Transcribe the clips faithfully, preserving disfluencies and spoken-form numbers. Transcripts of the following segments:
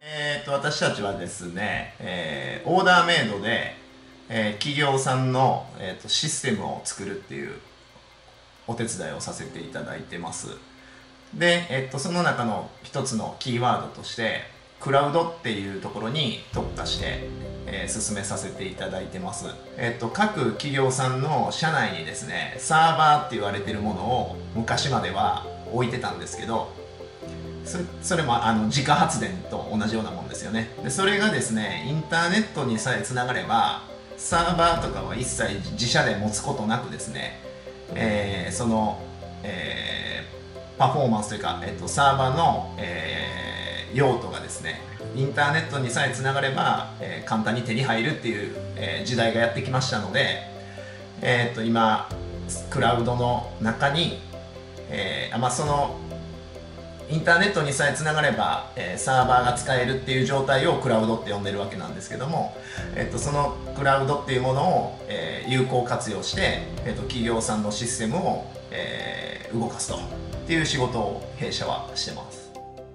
えーと、私たちはですね、えーオーダーメイドで、えー企業さんの、えーとシステムを作るっていうお手伝いをさせていただいてます。で、えっと、その中の一つのキーワードとしてクラウドっていうところに特化して、えー進めさせていただいてます。えっと、各企業さんの社内にですね、サーバーって言われてるものを昔までは置いてたんですけど、それそれもあの自家発電と同じようなもんですよね。でそれがですね、インターネットにさえつながればサーバーとかは一切自社で持つことなくですね、えーその、えーパフォーマンスというか、えっと、サーバーの、えー用途がですね、インターネットにさえつながれば、えー簡単に手に入るっていう、えー時代がやってきましたので、えーっと今クラウドの中に、えーまあ、そのインターネットにさえつながれば、えーサーバーが使えるっていう状態をクラウドって呼んでるわけなんですけども、えっと、そのクラウドっていうものを、えー有効活用して、えっと、企業さんのシステムを、えー動かすとっていう仕事を弊社はしてます。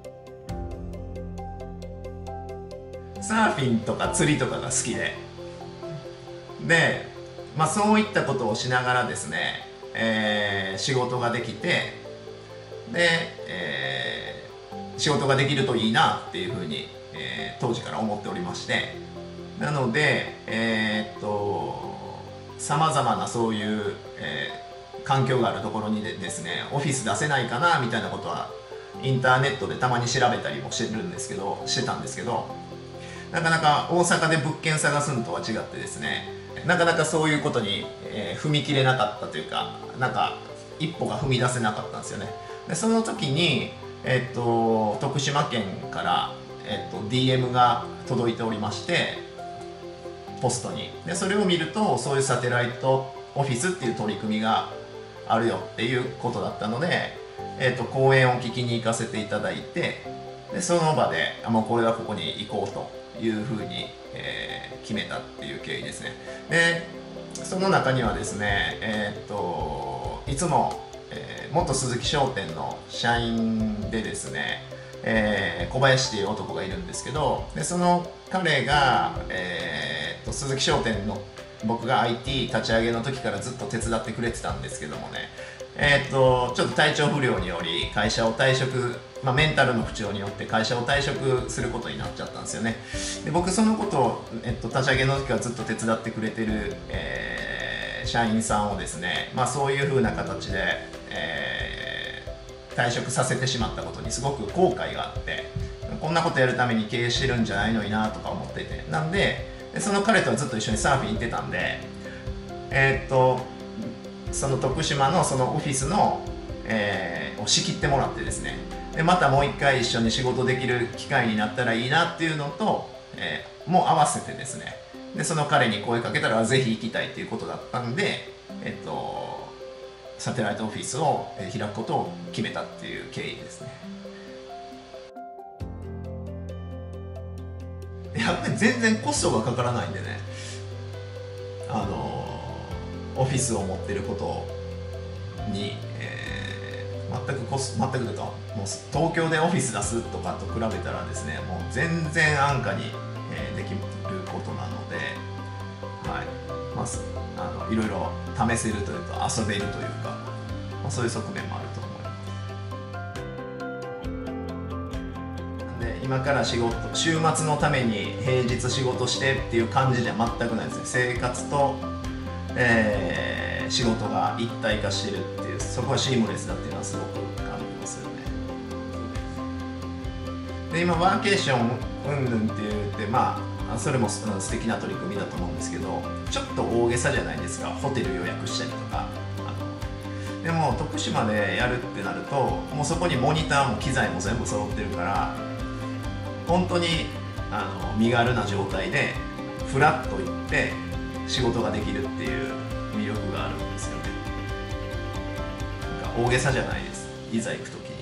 サーフィンとか釣りとかが好きで、で、まあ、そういったことをしながらですね、えー仕事ができて、で、えー仕事ができるといいなっていうふうに、えー当時から思っておりまして、なので、えーっとさまざまなそういう、えー環境があるところにでですね、オフィス出せないかなみたいなことはインターネットでたまに調べたりもしてるんですけどしてたんですけど、なかなか大阪で物件探すのとは違ってですね、なかなかそういうことに、えー踏み切れなかったというか、なんか一歩が踏み出せなかったんですよね。でその時に、えっと徳島県から、えっと ディーエム が届いておりまして、ポストに。でそれを見ると、そういうサテライトオフィスっていう取り組みがあるよっていうことだったので、えっと講演を聞きに行かせていただいて、でその場であもうこれはここに行こうというふうに、えー決めたっていう経緯ですね。でその中にはですね、えーっといつも、えー元鈴木商店の社員でですね、えー小林っていう男がいるんですけど、でその彼が、えーっと鈴木商店の僕が アイティー 立ち上げの時からずっと手伝ってくれてたんですけどもね、えーっとちょっと体調不良により会社を退職、まあ、メンタルの不調によって会社を退職することになっちゃったんですよね。で僕そのことを、えっと、立ち上げの時からずっと手伝ってくれてる、えー社員さんをですね、まあ、そういう風な形で、えー退職させてしまったことにすごく後悔があって、こんなことやるために経営してるんじゃないのになとか思っていて、なんででその彼とはずっと一緒にサーフィン行ってたんで、えーっとその徳島のそのオフィスの、えーを仕切ってもらってですね、でまたもう一回一緒に仕事できる機会になったらいいなっていうのと、えーもう合わせてですね、でその彼に声かけたらぜひ行きたいっていうことだったんで、えっとサテライトオフィスを開くことを決めたっていう経緯ですね。やっぱり全然コストがかからないんでね、あのオフィスを持ってることに、えー全くコス全くというかもう東京でオフィス出すとかと比べたらですね、もう全然安価に、えーできることなので、はい、まあ、すあのいろいろ試せるというか遊べるというか、まあ、そういう側面もあると思います。で今から仕事週末のために平日仕事してっていう感じじゃ全くないですね。生活と、えー仕事が一体化してるっていう、そこはシームレスだっていうのはすごく感じますよね。で今ワーケーションうんぬんって言って、まあそれも素敵な取り組みだと思うんですけど、ちょっと大げさじゃないですか、ホテル予約したりとか。あのでも徳島でやるってなると、もうそこにモニターも機材も全部揃ってるから、本当にあの身軽な状態でフラッと行って仕事ができるっていう魅力があるんですよね。なんか大げさじゃないです、いざ行くときに。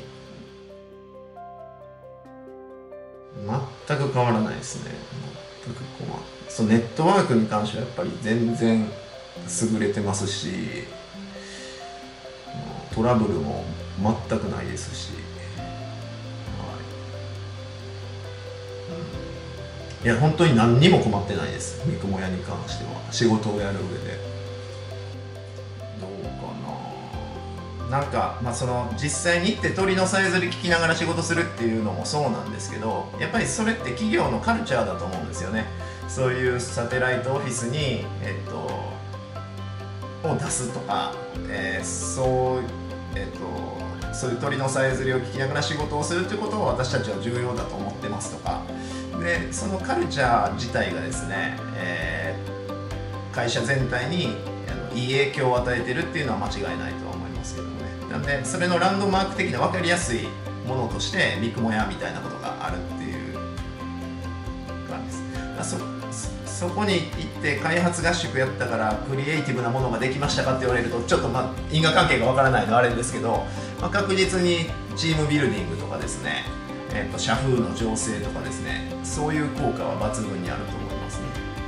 全く変わらないですね。全く困る。そうネットワークに関してはやっぱり全然優れてますし、トラブルも全くないですし、はい、うんいや本当に何にも困ってないです、三雲屋に関しては。仕事をやる上でどうかな。なんか、まあ、その実際に行って鳥のさえずり聞きながら仕事するっていうのもそうなんですけど、やっぱりそれって企業のカルチャーだと思うんですよね。そういうサテライトオフィスに、えっと、を出すとか、えー、そう、えっと、そういう鳥のさえずりを聞きながら仕事をするということを私たちは重要だと思ってますとか、でそのカルチャー自体がですね、えー、会社全体にいい影響を与えてるっていうのは間違いないとは思いますけどもね。なんでそれのランドマーク的な分かりやすいものとして三雲屋みたいなことがあるっていう感じです。そ, そこに行って開発合宿やったからクリエイティブなものができましたかって言われるとちょっと、まあ、因果関係がわからないのはあれですけど、まあ、確実にチームビルディングとかですね、えーと、社風の醸成とかですね、そういう効果は抜群にあると思いますね。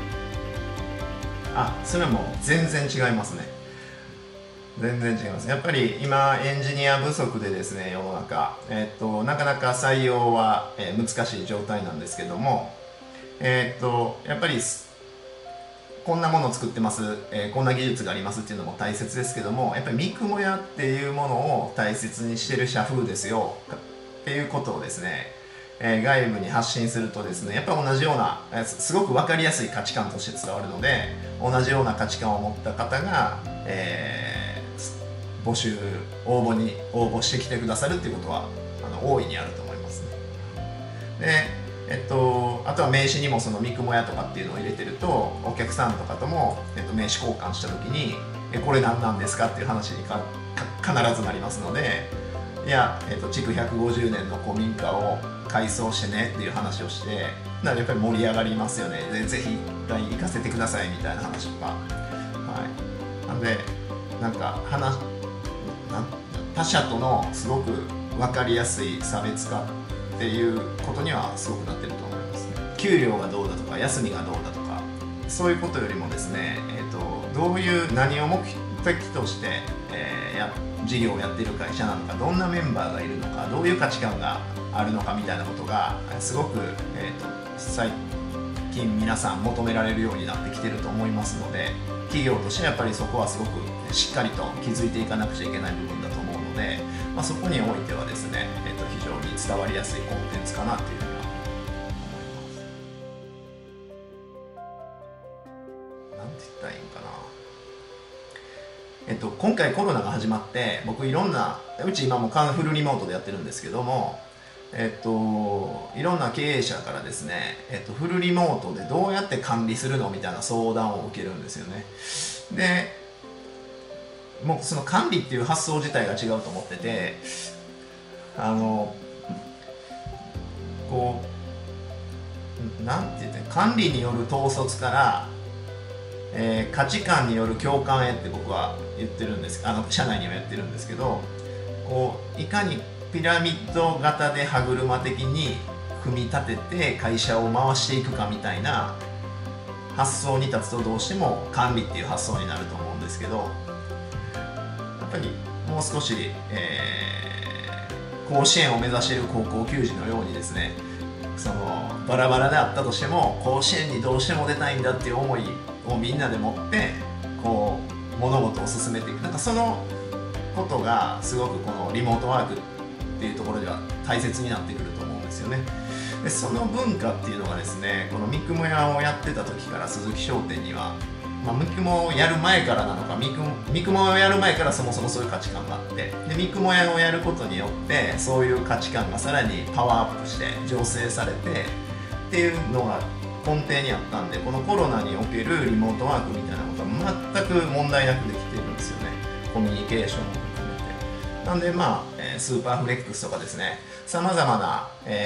あ、それはもう全然違いますね。全然違います。やっぱり今エンジニア不足でですね、世の中、えーと、なかなか採用は、えー、難しい状態なんですけども、えーと、やっぱりこんなものを作ってます、えー、こんな技術がありますっていうのも大切ですけども、やっぱり三雲屋っていうものを大切にしてる社風ですよっていうことをですね、えー、外部に発信するとですね、やっぱり同じような、えー、すごく分かりやすい価値観として伝わるので、同じような価値観を持った方が、えー、募集応募に応募してきてくださるっていうことはあの大いにあると思いますね。でえっと、あとは名刺にもその三雲屋とかっていうのを入れてると、お客さんとかとも、えっと、名刺交換した時に「えこれ何なんですか?」っていう話にかか必ずなりますので、いや、えっと、築ひゃくごじゅうねんの古民家を改装してねっていう話をして、ならやっぱり盛り上がりますよね。でぜひ一回行かせてくださいみたいな話とか、はい、なんでなんか話なん他者とのすごく分かりやすい差別化っていうことにはすごくなってると思いますね。給料がどうだとか休みがどうだとかそういうことよりもですね、えーと、どういう何を目的として、えー、や事業をやっている会社なのか、どんなメンバーがいるのか、どういう価値観があるのかみたいなことがすごく、えーと、最近皆さん求められるようになってきてると思いますので、企業としてやっぱりそこはすごくしっかりと気づいていかなくちゃいけない部分だと思うので、まあ、そこにおいてはですね、えーと、非常に伝わりやすいコンテンツかなというふうには思います。なんて言ったらいいんかな。えっと、今回コロナが始まって僕いろんな、うち今もフルリモートでやってるんですけども、えっと、いろんな経営者からですね、えっと、フルリモートでどうやって管理するのみたいな相談を受けるんですよね。でもうその管理っていう発想自体が違うと思ってて、あのこうなんて言って管理による統率から、えー、価値観による共感へって僕は言ってるんです。あの社内には言ってるんですけど、こういかにピラミッド型で歯車的に組み立てて会社を回していくかみたいな発想に立つと、どうしても管理っていう発想になると思うんですけど、やっぱりもう少し、えー、甲子園を目指している高校球児のようにですね、そのバラバラであったとしても甲子園にどうしても出たいんだっていう思いをみんなで持ってこう物事を進めていく、なんかそのことがすごくこのリモートワークっていうところでは大切になってくると思うんですよね。でその文化っていうのがですね、この三雲屋をやってた時から鈴木商店には、まあ、三雲をやる前からなのか、三雲三雲をやる前からそもそもそういう価値観があって、で三雲屋をやることによってそういう価値観がさらにパワーアップして醸成されてっていうのが根底にあったんで、このコロナにおけるリモートワークみたいなことは全く問題なくできているんですよね。コミュニケーションも含めて。なんでまあスーパーフレックスとかですね、さまざまな、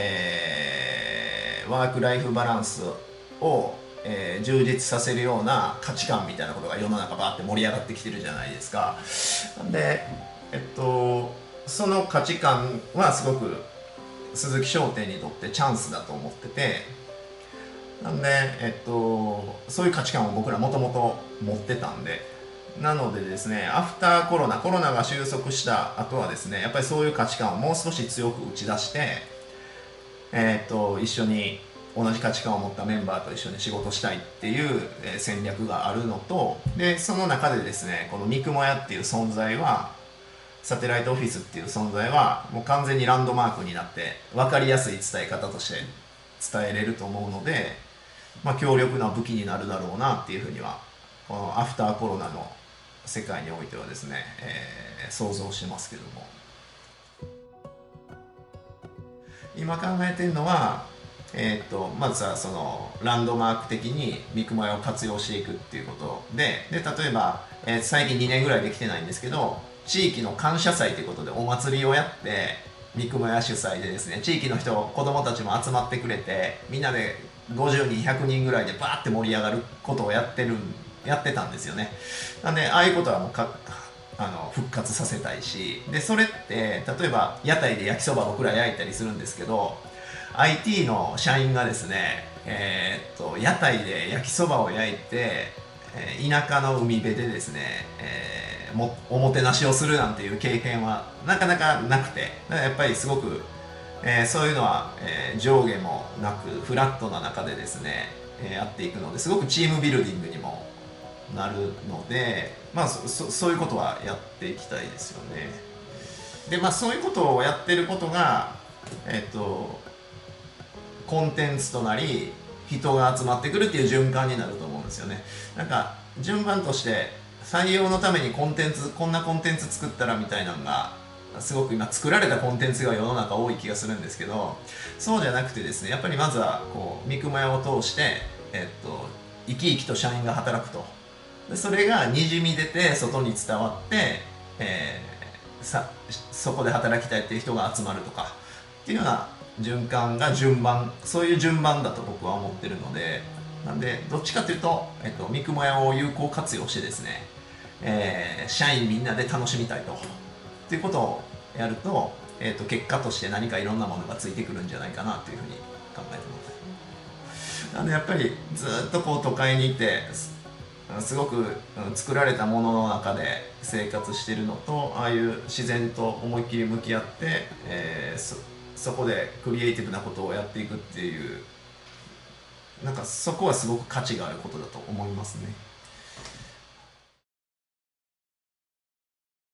えー、ワークライフバランスを、えー、充実させるような価値観みたいなことが世の中バーって盛り上がってきてるじゃないですか。なんで、えっと、その価値観はすごく鈴木商店にとってチャンスだと思ってて、なんで、えっと、そういう価値観を僕らもともと持ってたんで、なのでですね、アフターコロナ、コロナが収束した後はですね、やっぱりそういう価値観をもう少し強く打ち出して、えー、っと一緒に同じ価値観を持ったメンバーと一緒に仕事したいっていう戦略があるのと、でその中でですね、この三雲屋っていう存在は、サテライトオフィスっていう存在はもう完全にランドマークになって分かりやすい伝え方として伝えれると思うので、まあ、強力な武器になるだろうなっていうふうには、このアフターコロナの世界においてはですね、えー、想像しますけども、今考えてるのは、えー、とまずはそのランドマーク的に三雲屋を活用していくっていうことで、で例えば、えー、最近にねんぐらいできてないんですけど、地域の感謝祭ということでお祭りをやって、三雲屋主催でですね、地域の人、子供たちも集まってくれて、みんなでごじゅうにんひゃくにんぐらいでバーって盛り上がることをやってるやってたんですよね。なんでああいうことはもうかあの復活させたいし、でそれって例えば屋台で焼きそば僕ら焼いたりするんですけど、 アイティー の社員がですね、えーっと屋台で焼きそばを焼いて、えー田舎の海辺でですね、えーもおもてなしをするなんていう経験はなかなかなくて、だからやっぱりすごく、えーそういうのは、えー上下もなくフラットな中でですね、えーやっていくので、すごくチームビルディングにもなるので、まあ、そそそういうことはやっていきたいですよね。でまあそういうことをやってることが、えっとコンテンツとなり人が集まってくるっていう循環になると思うんですよね。なんか順番として採用のためにコンテンツこんなコンテンツ作ったらみたいなのがすごく今作られたコンテンツが世の中多い気がするんですけど、そうじゃなくてですね、やっぱりまずはこう三雲屋を通して、えっと、生き生きと社員が働くと、でそれがにじみ出て外に伝わって、えーさそこで働きたいっていう人が集まるとかっていうような循環が順番、そういう順番だと僕は思ってるので、なんでどっちかというと、えっと、三雲屋を有効活用してですね、えー社員みんなで楽しみたいとっていうことをやると、えっと、結果として何かいろんなものがついてくるんじゃないかなというふうに考えてます。なんでやっぱりずっとこう都会にいてすごく作られたものの中で生活してるのと、ああいう自然と思いっきり向き合って、えーそそこでクリエイティブなことをやっていくっていう、なんかそこはすごく価値があることだと思いますね。